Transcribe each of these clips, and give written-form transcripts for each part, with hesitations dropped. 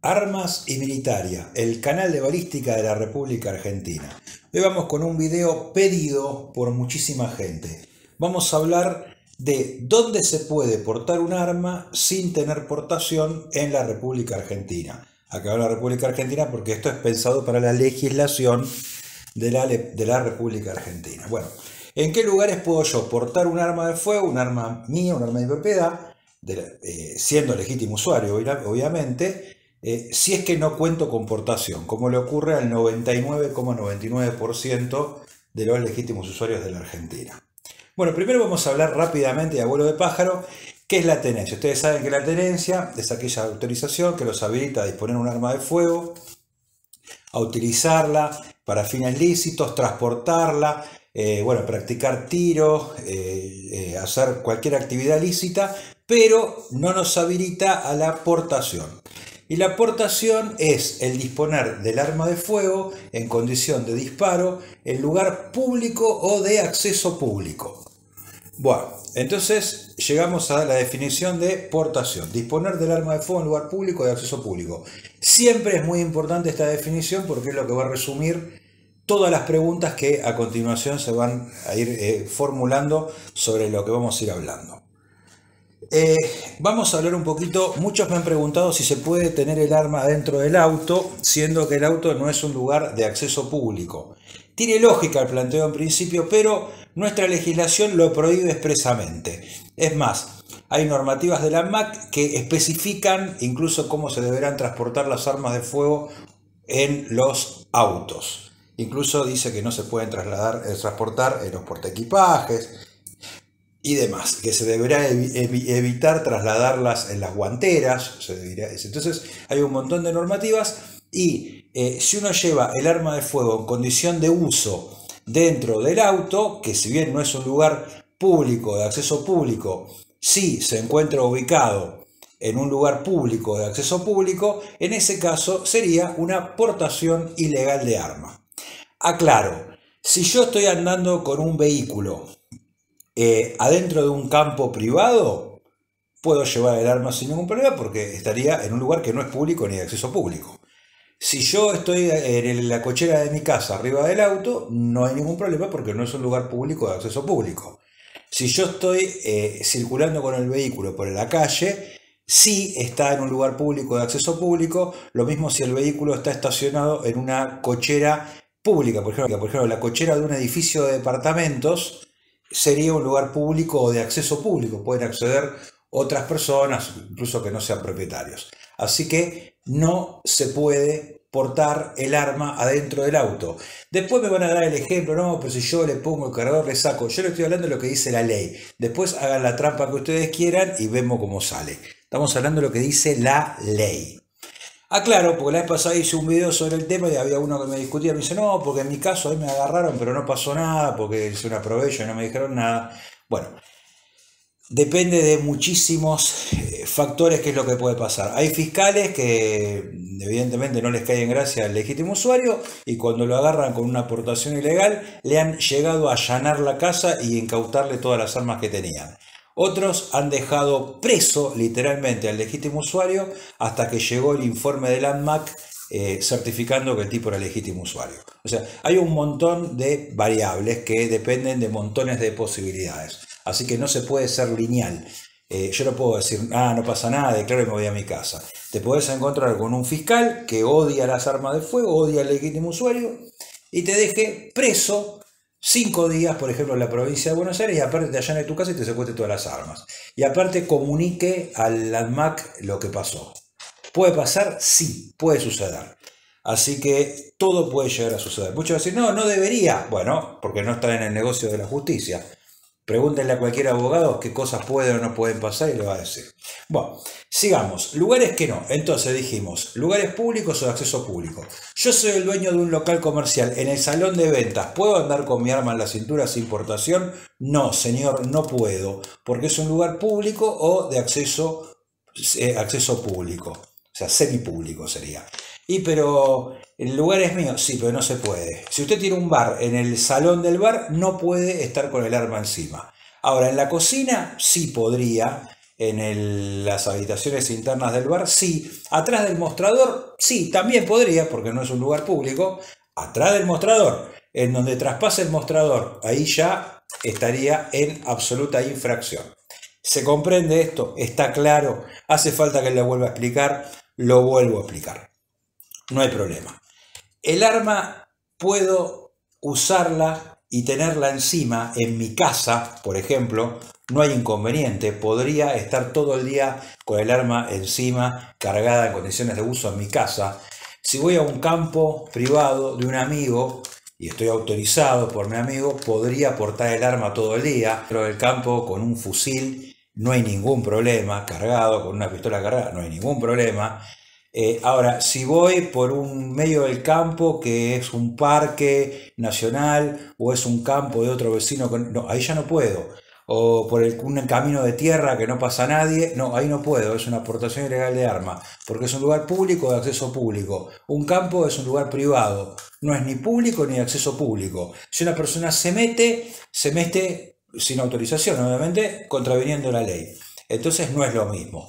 Armas y Militaria, el canal de balística de la República Argentina. Hoy vamos con un video pedido por muchísima gente. Vamos a hablar de dónde se puede portar un arma sin tener portación en la República Argentina. Acá hablo de la República Argentina porque esto es pensado para la legislación de la República Argentina. Bueno, ¿en qué lugares puedo yo portar un arma de fuego, un arma mía, un arma de mi propiedad, siendo legítimo usuario, obviamente, si es que no cuento con portación, como le ocurre al 99,99% de los legítimos usuarios de la Argentina? Bueno, primero vamos a hablar rápidamente de abuelo de pájaro. ¿Qué es la tenencia? Ustedes saben que la tenencia es aquella autorización que los habilita a disponer un arma de fuego, a utilizarla para fines lícitos, transportarla, practicar tiro, hacer cualquier actividad lícita, pero no nos habilita a la portación. Y la portación es el disponer del arma de fuego en condición de disparo en lugar público o de acceso público. Bueno, entonces llegamos a la definición de portación: disponer del arma de fuego en lugar público o de acceso público. Siempre es muy importante esta definición porque es lo que va a resumir todas las preguntas que a continuación se van a ir formulando sobre lo que vamos a ir hablando. Vamos a hablar un poquito. Muchos me han preguntado si se puede tener el arma dentro del auto, siendo que el auto no es un lugar de acceso público. Tiene lógica el planteo en principio, pero nuestra legislación lo prohíbe expresamente. Es más, hay normativas de la ANMAT que especifican incluso cómo se deberán transportar las armas de fuego en los autos. Incluso dice que no se pueden transportar en los portaequipajes y demás, que se deberá evitar trasladarlas en las guanteras. Entonces hay un montón de normativas y si uno lleva el arma de fuego en condición de uso dentro del auto, que si bien no es un lugar público de acceso público, sí se encuentra ubicado en un lugar público de acceso público, en ese caso sería una portación ilegal de arma. Aclaro, si yo estoy andando con un vehículo adentro de un campo privado, puedo llevar el arma sin ningún problema porque estaría en un lugar que no es público ni de acceso público. Si yo estoy en la cochera de mi casa arriba del auto, no hay ningún problema porque no es un lugar público de acceso público. Si yo estoy circulando con el vehículo por la calle, sí está en un lugar público de acceso público. Lo mismo si el vehículo está estacionado en una cochera pública. Por ejemplo, la cochera de un edificio de departamentos sería un lugar público o de acceso público. Pueden acceder otras personas, incluso que no sean propietarios. Así que no se puede portar el arma adentro del auto. Después me van a dar el ejemplo, no, pero si yo le pongo el cargador, le saco. Yo le estoy hablando de lo que dice la ley. Después hagan la trampa que ustedes quieran y vemos cómo sale. Estamos hablando de lo que dice la ley. Aclaro, porque la vez pasada hice un video sobre el tema y había uno que me discutía, me dice, no, porque en mi caso ahí me agarraron, pero no pasó nada, porque hice una probation y no me dijeron nada. Bueno, depende de muchísimos factores qué es lo que puede pasar. Hay fiscales que evidentemente no les cae en gracia al legítimo usuario y cuando lo agarran con una aportación ilegal le han llegado a allanar la casa y incautarle todas las armas que tenían. Otros han dejado preso literalmente al legítimo usuario hasta que llegó el informe del ANMAT certificando que el tipo era legítimo usuario. O sea, hay un montón de variables que dependen de montones de posibilidades. Así que no se puede ser lineal. Yo no puedo decir, no pasa nada, declaro y me voy a mi casa. Te podés encontrar con un fiscal que odia las armas de fuego, odia al legítimo usuario y te deje preso 5 días, por ejemplo, en la provincia de Buenos Aires, y aparte te allane tu casa y te secuestre todas las armas. Y aparte comunique al ANMAT lo que pasó. ¿Puede pasar? Sí, puede suceder. Así que todo puede llegar a suceder. Muchos dicen, no debería. Bueno, porque no están en el negocio de la justicia. Pregúntenle a cualquier abogado qué cosas pueden o no pueden pasar y le va a decir. Bueno, sigamos. Lugares que no. Entonces dijimos, lugares públicos o de acceso público. Yo soy el dueño de un local comercial. En el salón de ventas, ¿puedo andar con mi arma en la cintura sin portación? No, señor, no puedo. Porque es un lugar público o de acceso público. O sea, semipúblico sería. Pero el lugar es mío, sí, pero no se puede. Si usted tiene un bar, en el salón del bar no puede estar con el arma encima. Ahora, en la cocina sí podría, las habitaciones internas del bar, sí. Atrás del mostrador, sí, también podría, porque no es un lugar público. Atrás del mostrador, en donde traspase el mostrador, ahí ya estaría en absoluta infracción. ¿Se comprende esto? ¿Está claro? ¿Hace falta que le vuelva a explicar? Lo vuelvo a explicar. No hay problema. El arma puedo usarla y tenerla encima en mi casa, por ejemplo, no hay inconveniente. Podría estar todo el día con el arma encima, cargada en condiciones de uso en mi casa. Si voy a un campo privado de un amigo y estoy autorizado por mi amigo, podría portar el arma todo el día. Pero del campo con un fusil no hay ningún problema, cargado, con una pistola cargada no hay ningún problema. Ahora, si voy por un medio del campo que es un parque nacional o es un campo de otro vecino, no, ahí ya no puedo. O por un camino de tierra que no pasa nadie, no, ahí no puedo, es una aportación ilegal de arma, porque es un lugar público de acceso público. Un campo es un lugar privado, no es ni público ni de acceso público. Si una persona se mete sin autorización, obviamente, contraviniendo la ley. Entonces no es lo mismo.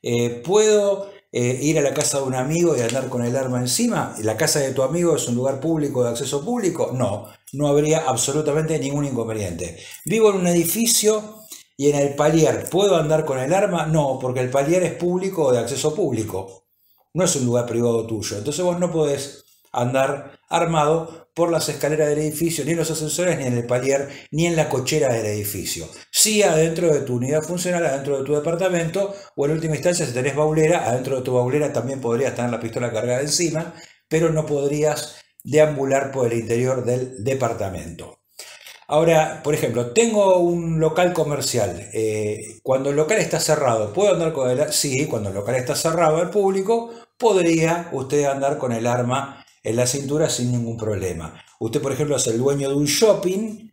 Puedo ir a la casa de un amigo y andar con el arma encima. ¿La casa de tu amigo es un lugar público de acceso público? No, no habría absolutamente ningún inconveniente. Vivo en un edificio y en el palier, ¿puedo andar con el arma? No, porque el palier es público o de acceso público. No es un lugar privado tuyo. Entonces vos no podés andar armado por las escaleras del edificio, ni en los ascensores, ni en el palier, ni en la cochera del edificio. Sí, adentro de tu unidad funcional, adentro de tu departamento, o en última instancia, si tenés baulera, adentro de tu baulera también podrías tener la pistola cargada encima, pero no podrías deambular por el interior del departamento. Ahora, por ejemplo, tengo un local comercial. Cuando el local está cerrado, ¿puedo andar con el arma? Sí, cuando el local está cerrado al público, podría usted andar con el arma en la cintura sin ningún problema. Usted, por ejemplo, es el dueño de un shopping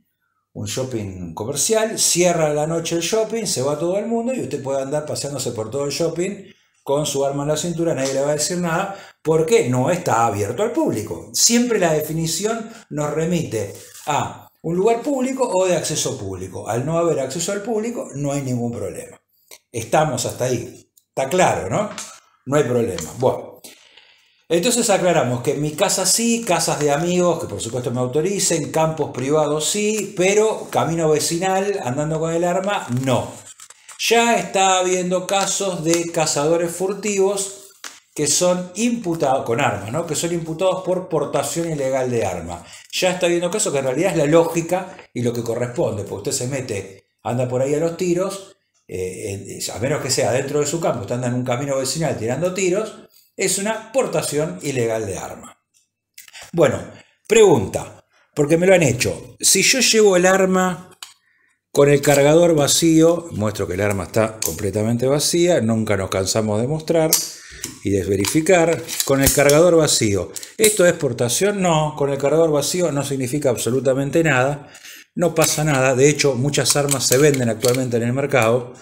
comercial, cierra a la noche el shopping, se va todo el mundo y usted puede andar paseándose por todo el shopping con su arma en la cintura, nadie le va a decir nada, porque no está abierto al público. Siempre la definición nos remite a un lugar público o de acceso público. Al no haber acceso al público, no hay ningún problema. Estamos hasta ahí. Está claro, ¿no? No hay problema. Bueno, entonces aclaramos que en mi casa sí, casas de amigos que por supuesto me autoricen, campos privados sí, pero camino vecinal andando con el arma no. Ya está habiendo casos de cazadores furtivos que son imputados con armas, ¿no? Que son imputados por portación ilegal de arma. Ya está habiendo casos que en realidad es la lógica y lo que corresponde, porque usted se mete, anda por ahí a los tiros, a menos que sea dentro de su campo, usted anda en un camino vecinal tirando tiros, es una portación ilegal de arma. Bueno, pregunta, porque me lo han hecho. Si yo llevo el arma con el cargador vacío, muestro que el arma está completamente vacía, nunca nos cansamos de mostrar y de verificar, con el cargador vacío. ¿Esto es portación? No, con el cargador vacío no significa absolutamente nada, no pasa nada. De hecho, muchas armas se venden actualmente en el mercado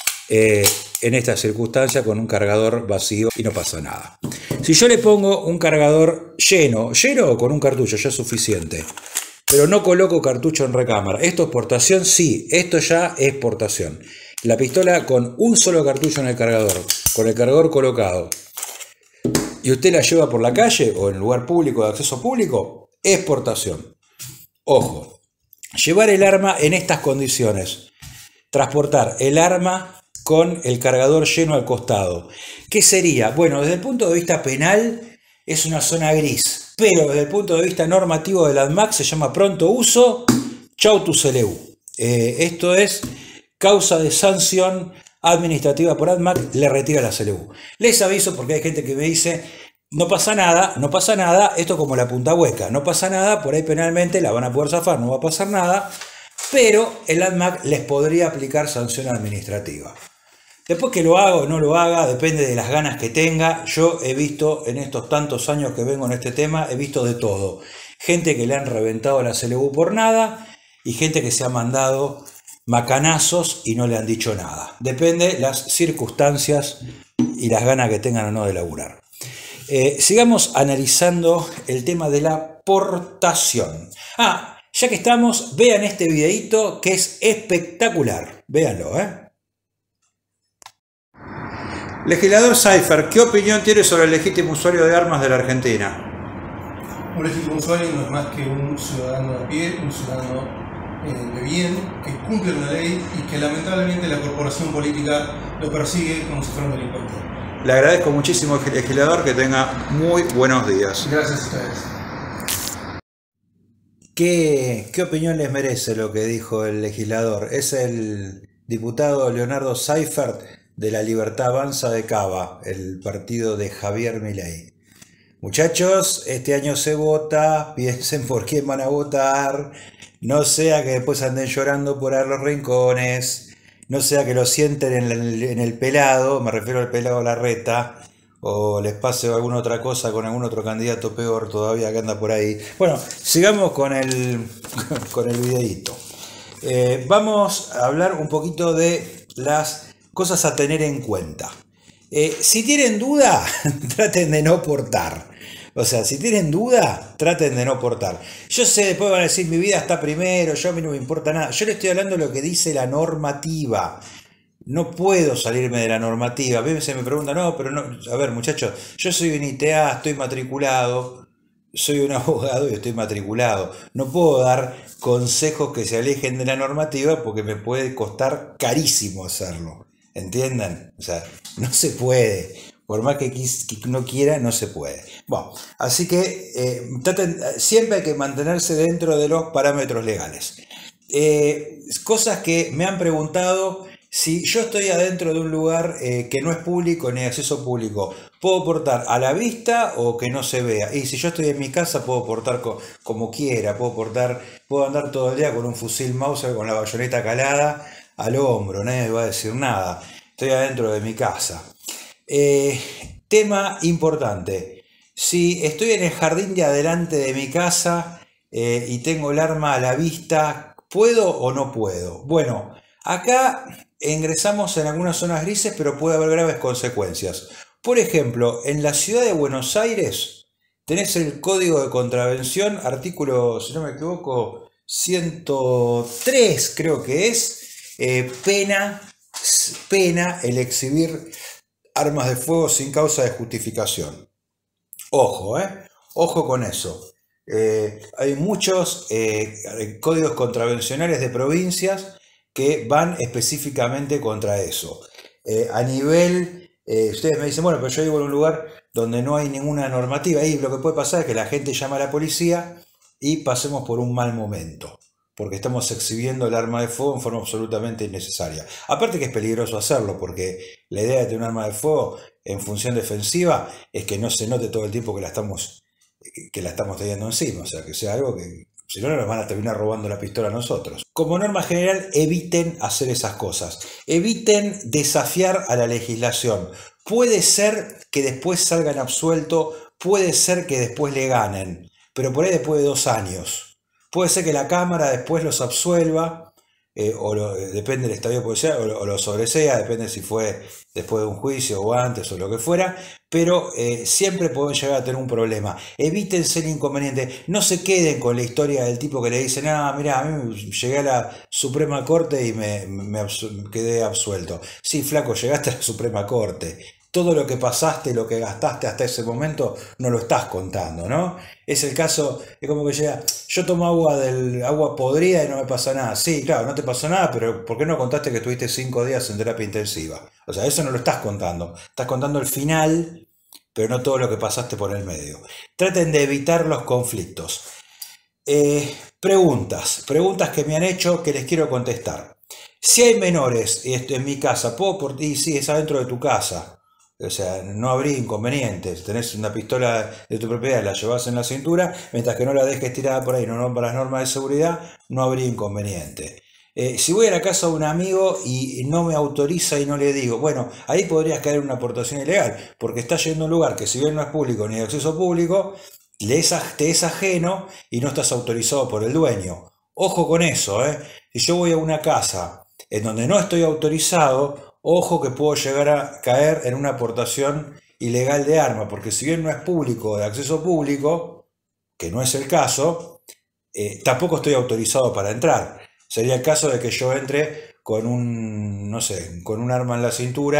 en esta circunstancia con un cargador vacío y no pasa nada. Si yo le pongo un cargador lleno o con un cartucho ya es suficiente, pero no coloco cartucho en recámara, ¿esto es portación? Sí, esto ya es portación. La pistola con un solo cartucho en el cargador, con el cargador colocado, y usted la lleva por la calle o en lugar público de acceso público, es portación. Ojo, llevar el arma en estas condiciones, transportar el arma con el cargador lleno al costado. ¿Qué sería? Bueno, desde el punto de vista penal es una zona gris, pero desde el punto de vista normativo de la ANMAT se llama pronto uso, chau tu CLU. Esto es causa de sanción administrativa por ANMAT, le retira la CLU. Les aviso porque hay gente que me dice, no pasa nada, esto como la punta hueca, no pasa nada, por ahí penalmente la van a poder zafar, no va a pasar nada, pero el ANMAT les podría aplicar sanción administrativa. Después que lo haga o no lo haga, depende de las ganas que tenga. Yo he visto en estos tantos años que vengo en este tema, he visto de todo. Gente que le han reventado la CLU por nada y gente que se ha mandado macanazos y no le han dicho nada. Depende las circunstancias y las ganas que tengan o no de laburar. Sigamos analizando el tema de la portación. Ya que estamos, vean este videito que es espectacular. Véanlo, Legislador Seifert, ¿qué opinión tiene sobre el legítimo usuario de armas de la Argentina? Un legítimo usuario no es más que un ciudadano de a pie, un ciudadano de bien, que cumple una ley y que lamentablemente la corporación política lo persigue como si fuera un delincuente. Le agradezco muchísimo, legislador, que tenga muy buenos días. Gracias a ustedes. ¿Qué opinión les merece lo que dijo el legislador? Es el diputado Leonardo Seifert de La Libertad Avanza de Cava, el partido de Javier Milei. Muchachos, este año se vota, piensen por quién van a votar, no sea que después anden llorando por los rincones, no sea que lo sienten en el pelado, me refiero al pelado Larreta, o les pase alguna otra cosa con algún otro candidato peor todavía que anda por ahí. Bueno, sigamos con el videíto. Vamos a hablar un poquito de las cosas a tener en cuenta. Si tienen duda, traten de no portar. O sea, si tienen duda, traten de no portar. Yo sé, después van a decir, mi vida está primero, a mí no me importa nada. Yo le estoy hablando de lo que dice la normativa. No puedo salirme de la normativa. A veces se me pregunta, no, pero no. A ver, muchachos, yo soy un ITA, estoy matriculado, soy un abogado y estoy matriculado. No puedo dar consejos que se alejen de la normativa porque me puede costar carísimo hacerlo. ¿Entienden? O sea, no se puede. Por más que no quiera, no se puede. Bueno, así que siempre hay que mantenerse dentro de los parámetros legales. Cosas que me han preguntado, si yo estoy adentro de un lugar que no es público ni de acceso público, ¿puedo portar a la vista o que no se vea? Y si yo estoy en mi casa, puedo portar como quiera, puedo andar todo el día con un fusil Mauser, con la bayoneta calada al hombro, nadie me va a decir nada. Estoy adentro de mi casa. Tema importante. Si estoy en el jardín de adelante de mi casa y tengo el arma a la vista, ¿puedo o no puedo? Bueno, acá ingresamos en algunas zonas grises, pero puede haber graves consecuencias. Por ejemplo, en la ciudad de Buenos Aires tenés el Código de Contravención, artículo, si no me equivoco, 103 creo que es, pena el exhibir armas de fuego sin causa de justificación. Ojo, ojo con eso. Hay muchos códigos contravencionales de provincias que van específicamente contra eso. A nivel, ustedes me dicen, bueno, pero yo vivo en un lugar donde no hay ninguna normativa y lo que puede pasar es que la gente llama a la policía y pasemos por un mal momento, porque estamos exhibiendo el arma de fuego en forma absolutamente innecesaria. Aparte que es peligroso hacerlo, porque la idea de tener un arma de fuego en función defensiva es que no se note todo el tiempo que la estamos teniendo encima, o sea, que sea algo que, si no, nos van a terminar robando la pistola a nosotros. Como norma general, eviten hacer esas cosas, eviten desafiar a la legislación. Puede ser que después salgan absueltos, puede ser que después le ganen, pero por ahí después de 2 años. Puede ser que la Cámara después los absuelva, depende del estadio policial, o lo sobresea, depende si fue después de un juicio o antes o lo que fuera, pero siempre pueden llegar a tener un problema. Eviten ser inconvenientes, no se queden con la historia del tipo que le dicen, mirá, a mí llegué a la Suprema Corte y me quedé absuelto. Sí, flaco, llegaste a la Suprema Corte. Todo lo que pasaste, lo que gastaste hasta ese momento, no lo estás contando, ¿no? Es el caso, es como que llega, yo tomo agua podrida y no me pasa nada. Sí, claro, no te pasó nada, pero ¿por qué no contaste que estuviste 5 días en terapia intensiva? O sea, eso no lo estás contando. Estás contando el final, pero no todo lo que pasaste por el medio. Traten de evitar los conflictos. Preguntas que me han hecho que les quiero contestar. Si hay menores en mi casa, ¿puedo por ti? Sí, es adentro de tu casa. O sea, no habría inconvenientes. Tenés una pistola de tu propiedad, la llevas en la cintura, mientras que no la dejes tirada por ahí, no rompa las normas de seguridad, no habría inconveniente. Si voy a la casa de un amigo y no me autoriza y no le digo, bueno, ahí podrías caer en una aportación ilegal, porque estás yendo a un lugar que si bien no es público ni de acceso público, te es ajeno y no estás autorizado por el dueño. Ojo con eso, Si yo voy a una casa en donde no estoy autorizado, ojo que puedo llegar a caer en una aportación ilegal de arma, porque si bien no es público o de acceso público, que no es el caso, tampoco estoy autorizado para entrar. Sería el caso de que yo entre con un arma en la cintura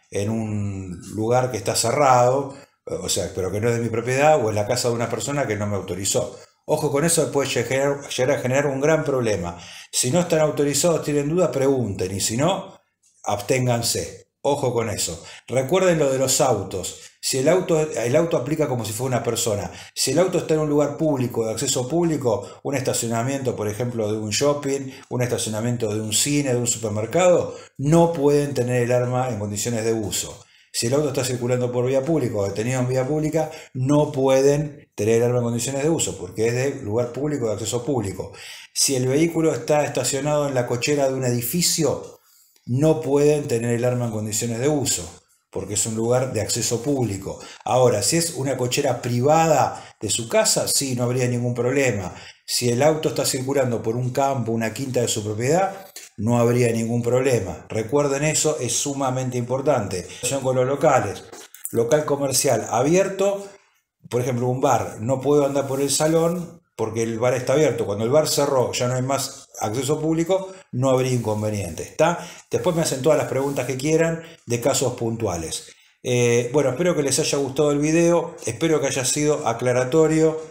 en un lugar que está cerrado, o sea, pero que no es de mi propiedad, o en la casa de una persona que no me autorizó. Ojo con eso, puede llegar a generar un gran problema. Si no están autorizados, tienen dudas, pregunten, y si no, absténganse. Ojo con eso. Recuerden lo de los autos. Si el auto aplica como si fuera una persona. Si el auto está en un lugar público, de acceso público, un estacionamiento, por ejemplo, de un shopping, un estacionamiento de un cine, de un supermercado, no pueden tener el arma en condiciones de uso. Si el auto está circulando por vía pública o detenido en vía pública, no pueden tener el arma en condiciones de uso, porque es de lugar público, de acceso público. Si el vehículo está estacionado en la cochera de un edificio, no pueden tener el arma en condiciones de uso, porque es un lugar de acceso público. Ahora, si es una cochera privada de su casa, sí, no habría ningún problema. Si el auto está circulando por un campo, una quinta de su propiedad, no habría ningún problema. Recuerden eso, es sumamente importante. Con los locales, local comercial abierto, por ejemplo un bar, no puedo andar por el salón porque el bar está abierto. Cuando el bar cerró, ya no hay más acceso público, no habría inconveniente. ¿Está? Después me hacen todas las preguntas que quieran de casos puntuales. Bueno, espero que les haya gustado el video, espero que haya sido aclaratorio.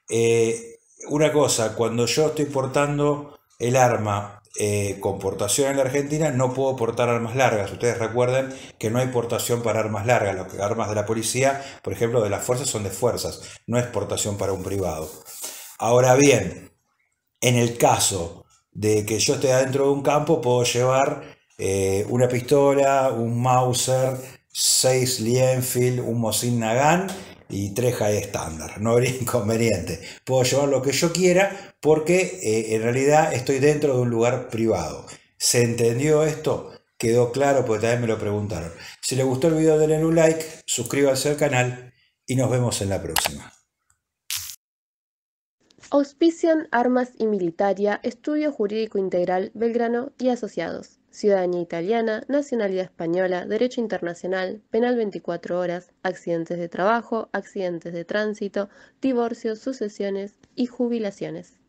Una cosa, cuando yo estoy portando el arma con portación en la Argentina, no puedo portar armas largas. Ustedes recuerden que no hay portación para armas largas. Las armas de la policía, por ejemplo, de las fuerzas, son de fuerzas, no es portación para un privado. Ahora bien, en el caso de que yo esté adentro de un campo, puedo llevar una pistola, un Mauser, 6 Lee-Enfield, un Mosin Nagant y 3 High Standard. No habría inconveniente. Puedo llevar lo que yo quiera porque en realidad estoy dentro de un lugar privado. ¿Se entendió esto? ¿Quedó claro? Porque también me lo preguntaron. Si les gustó el video, denle un like, suscríbanse al canal y nos vemos en la próxima. Auspician Armas y Militaria, Estudio Jurídico Integral, Belgrano y Asociados. Ciudadanía italiana, nacionalidad española, derecho internacional, penal 24 horas, accidentes de trabajo, accidentes de tránsito, divorcios, sucesiones y jubilaciones.